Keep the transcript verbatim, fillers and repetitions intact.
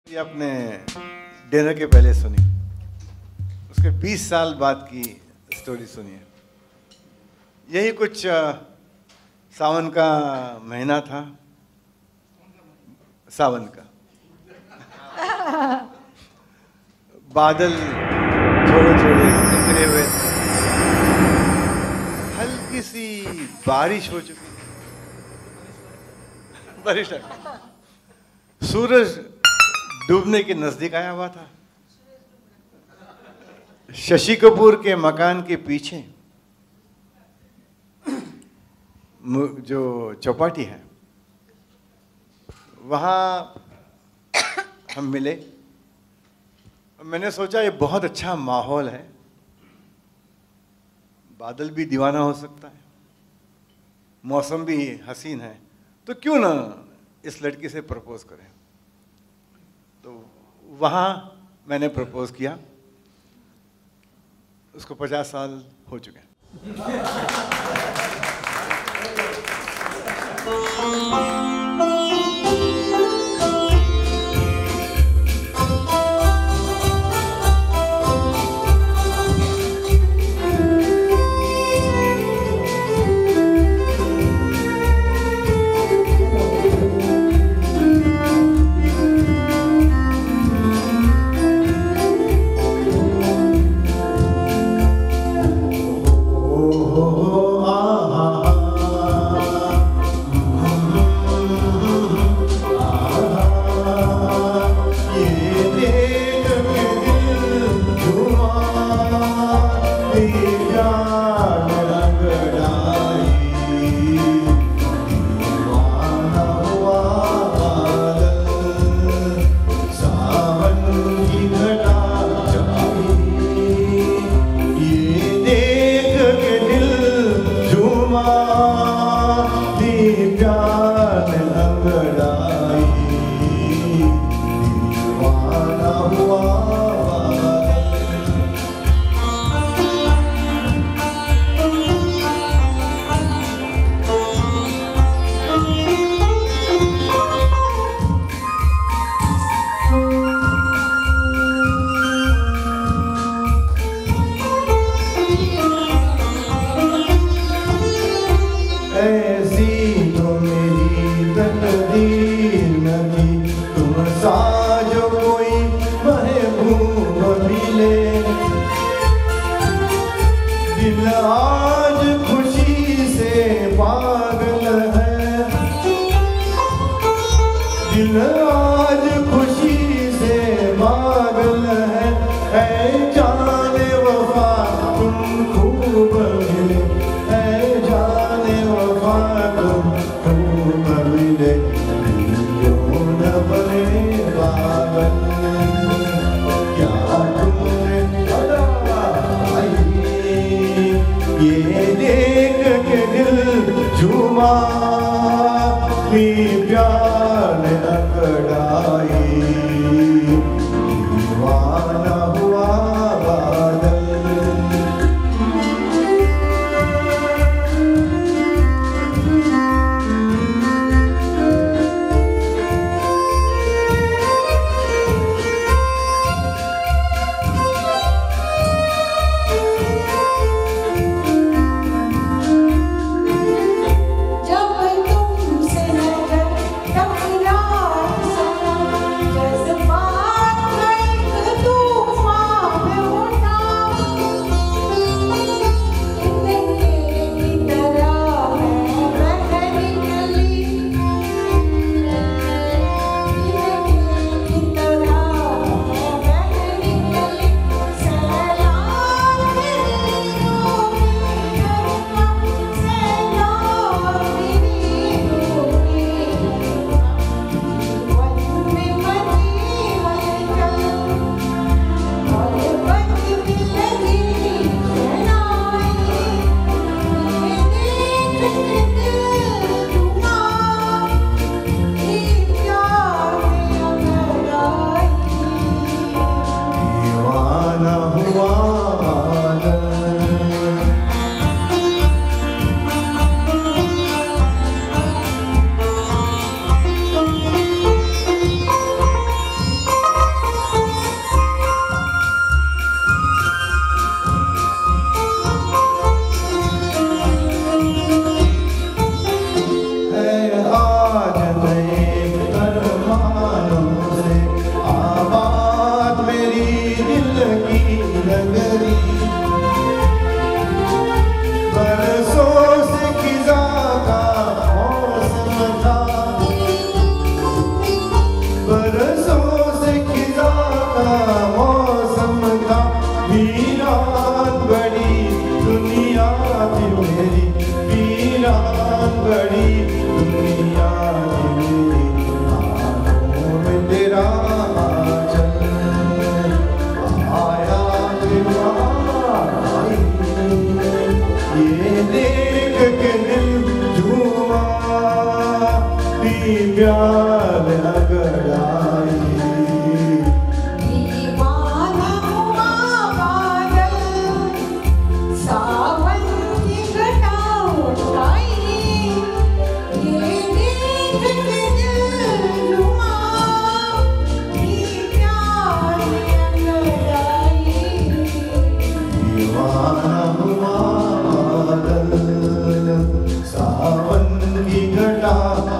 ये अपने डिनर के पहले सुनी, उसके बीस साल बाद की स्टोरी सुनिए। यही कुछ सावन का महीना था, सावन का बादल थोड़े थोड़े उतरे हुए, हल्की सी बारिश हो चुकी, बारिश सूरज डूबने के नजदीक आया हुआ था। शशि कपूर के मकान के पीछे जो चौपाटी है वहाँ हम मिले। मैंने सोचा ये बहुत अच्छा माहौल है, बादल भी दीवाना हो सकता है, मौसम भी हसीन है, तो क्यों ना इस लड़की से प्रपोज करें। तो वहाँ मैंने प्रपोज किया। उसको पचास साल हो चुके हैं। ये हाँ